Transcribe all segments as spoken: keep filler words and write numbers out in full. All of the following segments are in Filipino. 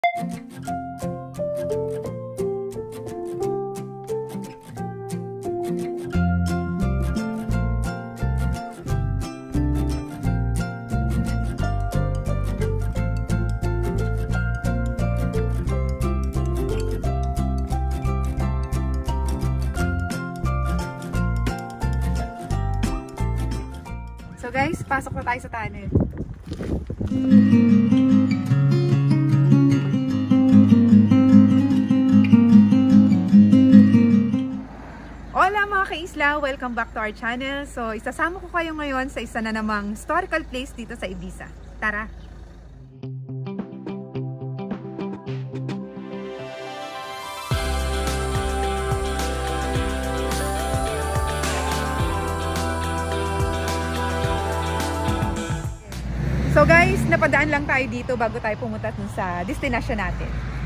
So guys, pasok na tayo sa tunnel. Hola mga ka-isla! Welcome back to our channel. So isasama ko kayo ngayon sa isa na namang historical place dito sa Ibiza. Tara! So guys, napadaan lang tayo dito bago tayo pumunta dun sa destination natin.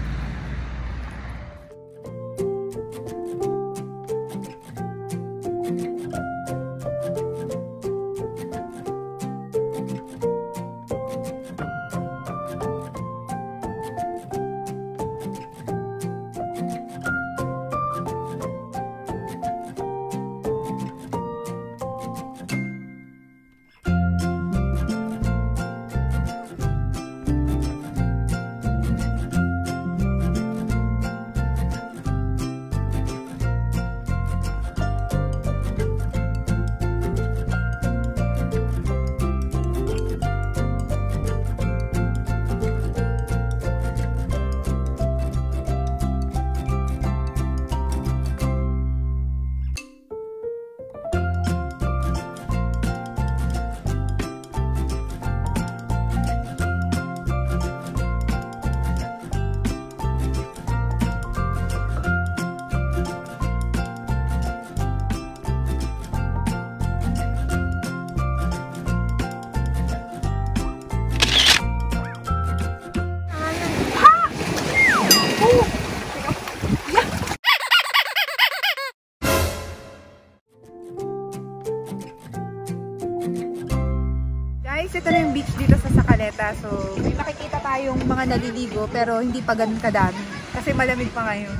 Guys, ito na yung beach dito sa Sakaleta. So, may makikita tayong mga naliligo pero hindi pa ganun kadami. Kasi malamig pa ngayon.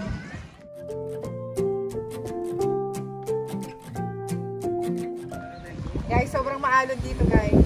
Guys, sobrang maalon dito guys.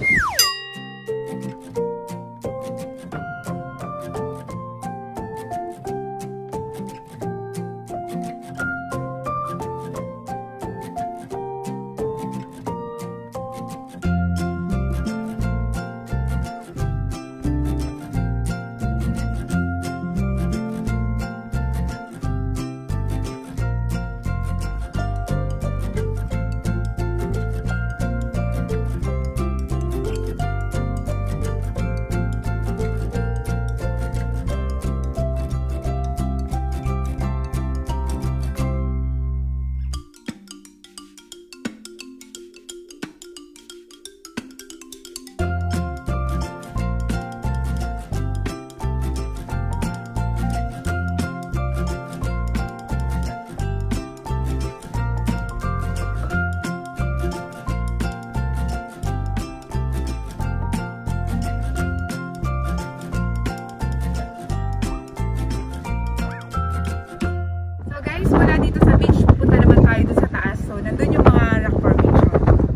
Mula dito sa beach, pupunta naman tayo doon sa taas. So, nandun yung mga rock formation.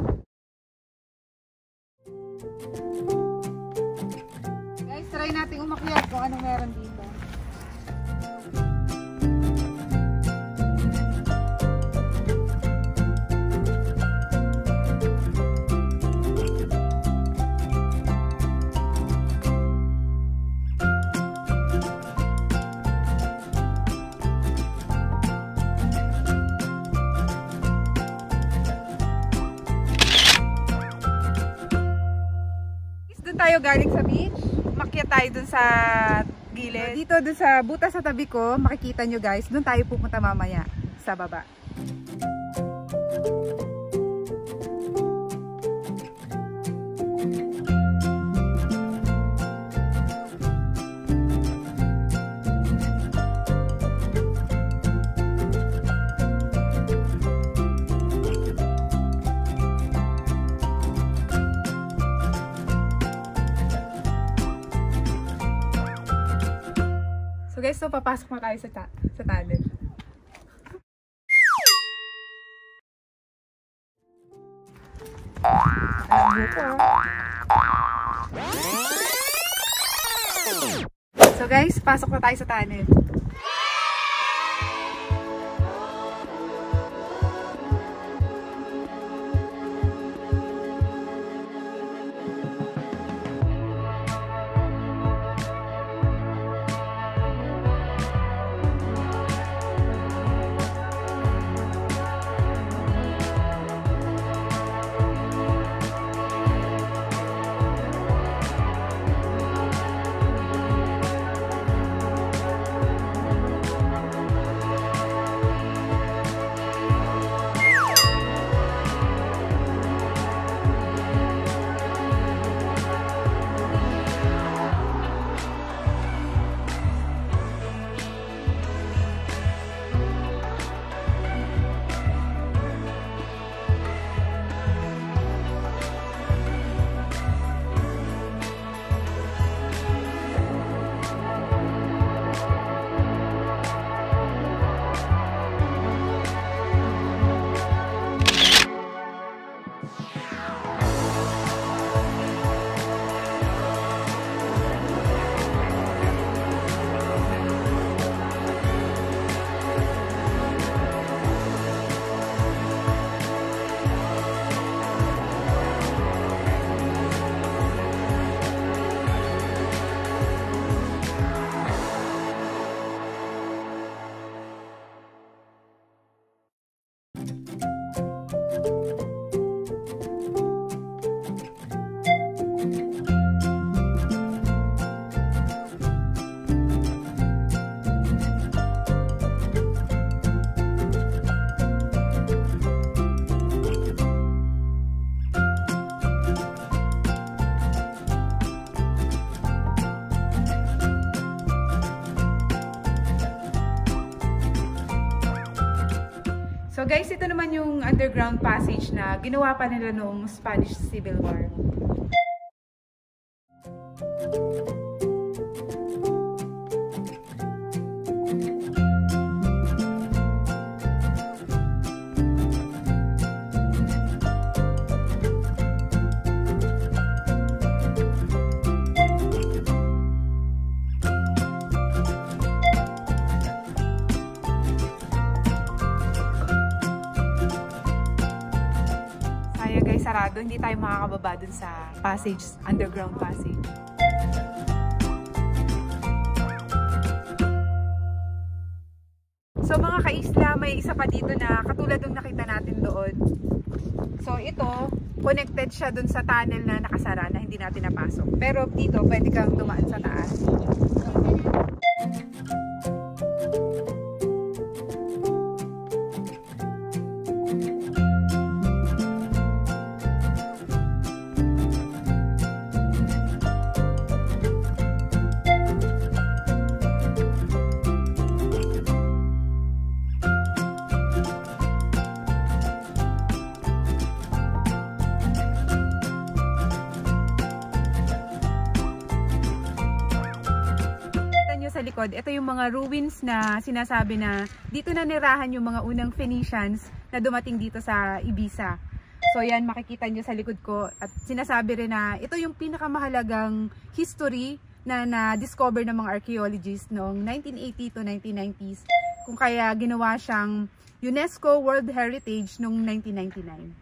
Guys, try natin umakyat kung anong meron dito. Tayo galing sa beach, makyat tayo dun sa gilid. Dito dun sa butas sa tabi ko, makikita nyo guys, dun tayo pupunta mamaya sa baba. guys, so papasok na tayo sa, ta sa tunnel. So guys, pasok na tayo sa tunnel. So guys, ito naman yung underground passage na ginawa pa nila noong Spanish Civil War. Sarado, hindi tayo makakababa dun sa passage, underground passage. So mga ka-isla, may isa pa dito na katulad ng nakita natin doon. So ito, connected siya dun sa tunnel na nakasara na hindi natin napasok. Pero dito, pwede kang dumaan sa taas. Sa likod, ito yung mga ruins na sinasabi na dito na nirahan yung mga unang Phoenicians na dumating dito sa Ibiza. So yan, makikita nyo sa likod ko, at sinasabi rin na ito yung pinakamahalagang history na na-discover ng mga archaeologists noong nineteen eighty to nineteen nineties, kung kaya ginawa siyang UNESCO World Heritage noong nineteen ninety-nine.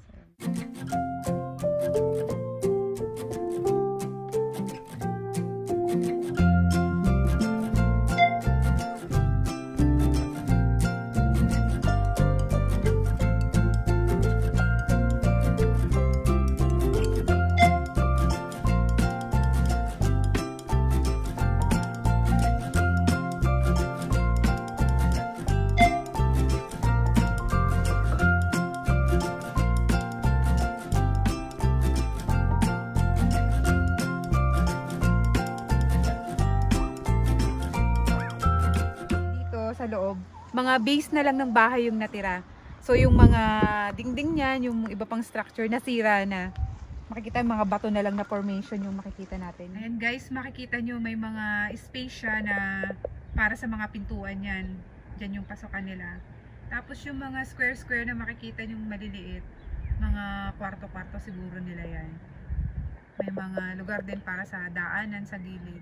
Sa loob, mga base na lang ng bahay yung natira. So yung mga dingding niyan, yung iba pang structure nasira na. Makikita mga bato na lang na formation yung makikita natin. Ayan guys, makikita nyo may mga space siya na para sa mga pintuan yan. Diyan yung pasokan nila. Tapos yung mga square-square na makikita yung maliliit, mga kwarto-kwarto siguro nila yan. May mga lugar din para sa daanan sa gilid.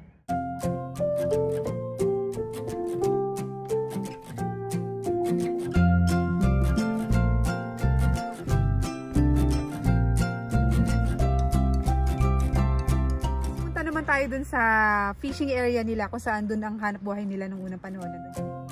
Punta naman tayo dun sa fishing area nila kung saan dun ang hanap buhay nila nung unang panahon na dun.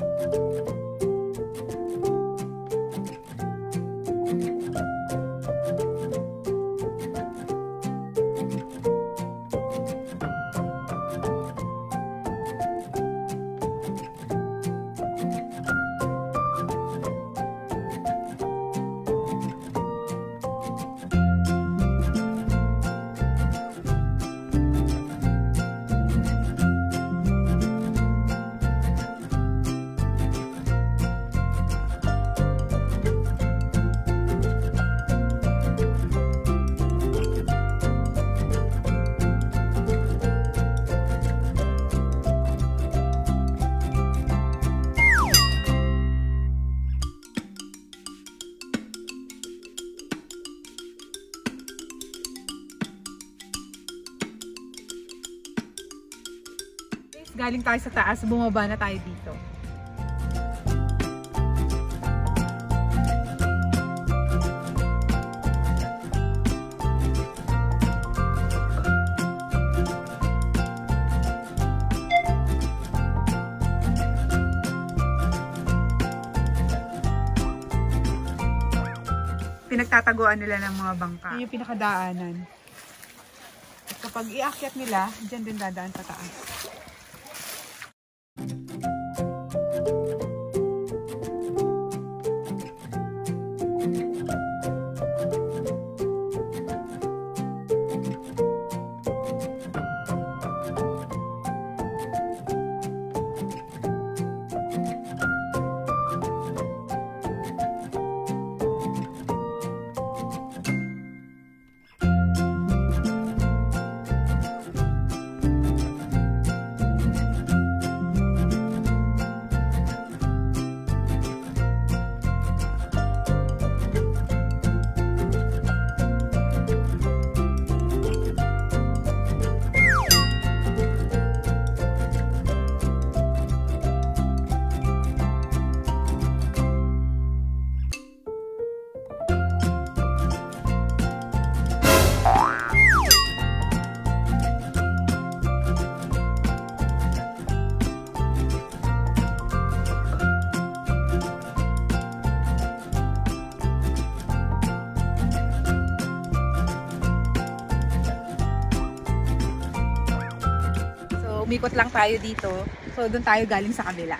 Galing tayo sa taas, bumaba na tayo dito. Pinagtataguan nila ng mga bangka. Yan yung pinakadaanan. At kapag iakyat nila, dyan din dadaan sa taas. Umikot lang tayo dito. So, doon tayo galing sa kabila.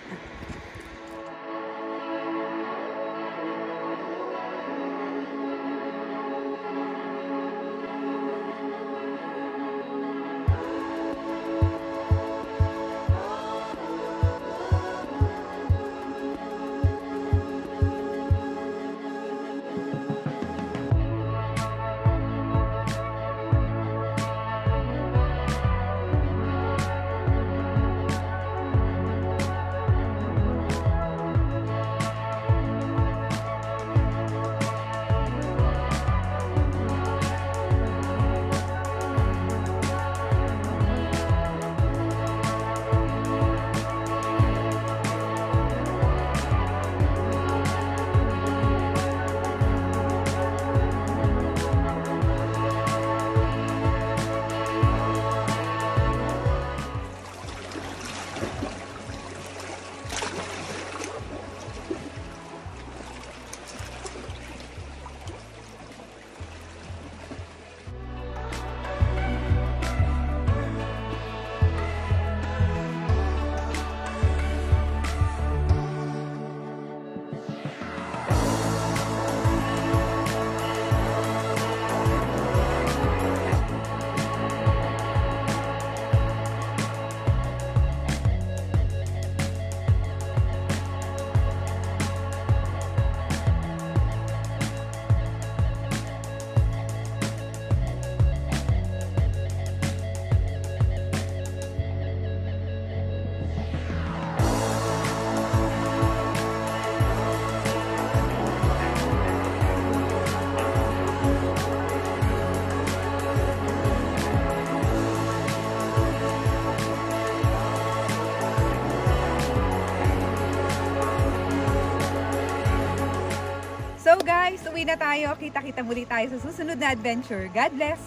Uwi na tayo. Kita-kita muli tayo sa susunod na adventure. God bless!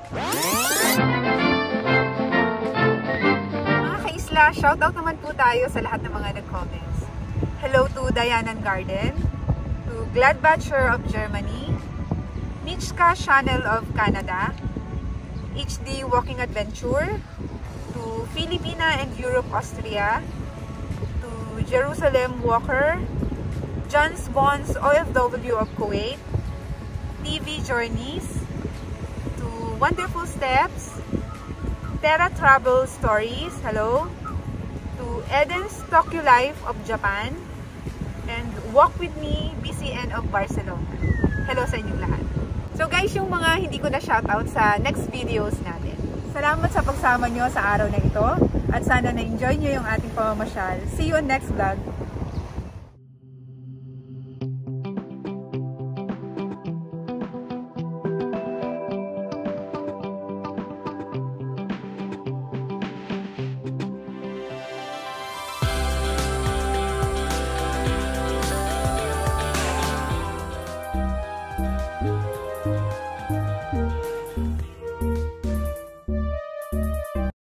Mga kaisla, shoutout naman po tayo sa lahat ng mga nag-comments. Hello to Dianan Garden, to Gladbacher of Germany, Mitchka Channel of Canada, H D Walking Adventure, to Filipina and Europe, Austria, to Jerusalem Walker, John's Bonds O F W of Kuwait, T V Journeys, to Wonderful Steps, Terra Travel Stories, hello, to Eden's Tokyo Life of Japan, and Walk With Me B C N of Barcelona. Hello sa inyong lahat. So guys, yung mga hindi ko na shoutout sa next videos natin. Salamat sa pagsama nyo sa araw na ito at sana na-enjoy nyo yung ating pamamasyal. See you on next vlog.